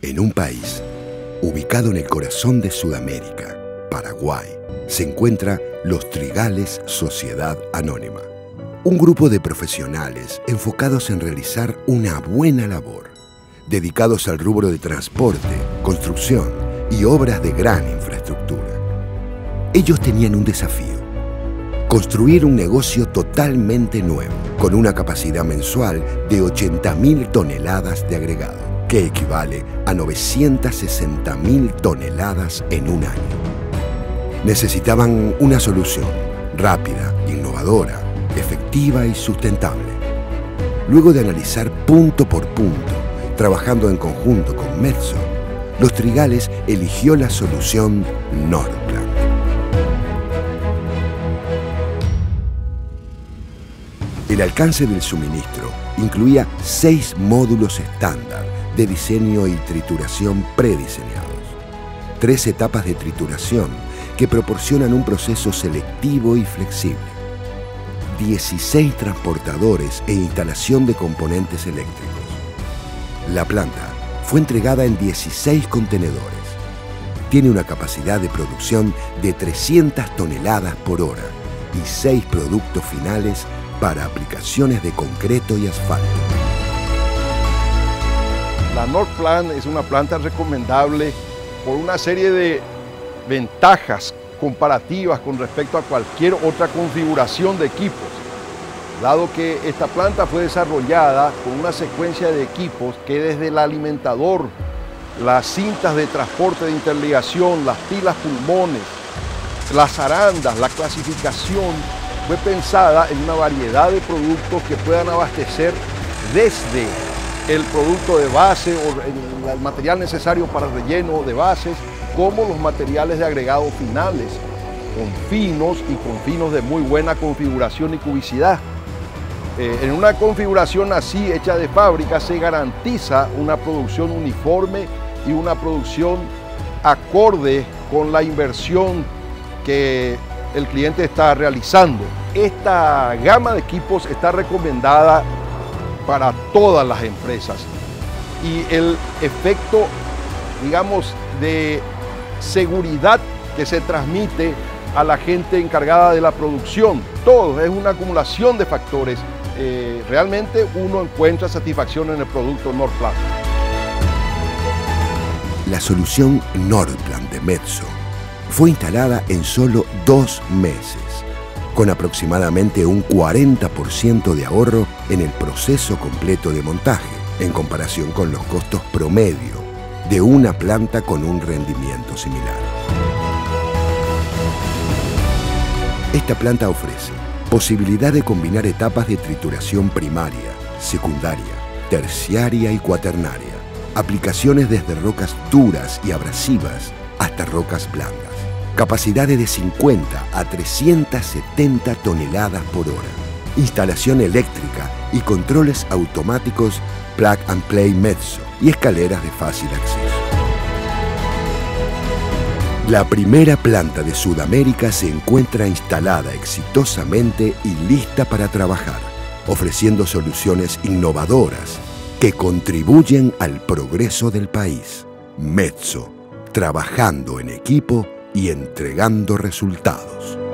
En un país ubicado en el corazón de Sudamérica, Paraguay, se encuentra Los Trigales Sociedad Anónima, un grupo de profesionales enfocados en realizar una buena labor, dedicados al rubro de transporte, construcción y obras de gran infraestructura. Ellos tenían un desafío: construir un negocio totalmente nuevo, con una capacidad mensual de 80.000 toneladas de agregado, que equivale a 960.000 toneladas en un año. Necesitaban una solución rápida, innovadora, efectiva y sustentable. Luego de analizar punto por punto, trabajando en conjunto con Metso, Los Trigales eligió la solución Nordplan. El alcance del suministro incluía 6 módulos estándar de diseño y trituración prediseñados, 3 etapas de trituración que proporcionan un proceso selectivo y flexible, 16 transportadores e instalación de componentes eléctricos. La planta fue entregada en 16 contenedores. Tiene una capacidad de producción de 300 toneladas por hora y 6 productos finales para aplicaciones de concreto y asfalto. La Nordplan es una planta recomendable por una serie de ventajas comparativas con respecto a cualquier otra configuración de equipos, dado que esta planta fue desarrollada con una secuencia de equipos que desde el alimentador, las cintas de transporte de interligación, las pilas pulmones, las arandas, la clasificación, fue pensada en una variedad de productos que puedan abastecer desde el producto de base o el material necesario para relleno de bases, como los materiales de agregado finales, con finos de muy buena configuración y cubicidad. En una configuración así, hecha de fábrica, se garantiza una producción uniforme y una producción acorde con la inversión que el cliente está realizando. Esta gama de equipos está recomendada para todas las empresas y el efecto, digamos, de seguridad que se transmite a la gente encargada de la producción, todo es una acumulación de factores. Realmente uno encuentra satisfacción en el producto Nordplan. La solución Nordplan de Metso fue instalada en solo 2 meses, con aproximadamente un 40% de ahorro en el proceso completo de montaje, en comparación con los costos promedio de una planta con un rendimiento similar. Esta planta ofrece posibilidad de combinar etapas de trituración primaria, secundaria, terciaria y cuaternaria, aplicaciones desde rocas duras y abrasivas hasta rocas blandas, capacidades de 50 a 370 toneladas por hora, instalación eléctrica y controles automáticos Plug and Play Metso y escaleras de fácil acceso. La primera planta de Sudamérica se encuentra instalada exitosamente y lista para trabajar, ofreciendo soluciones innovadoras que contribuyen al progreso del país. Metso, trabajando en equipo y entregando resultados.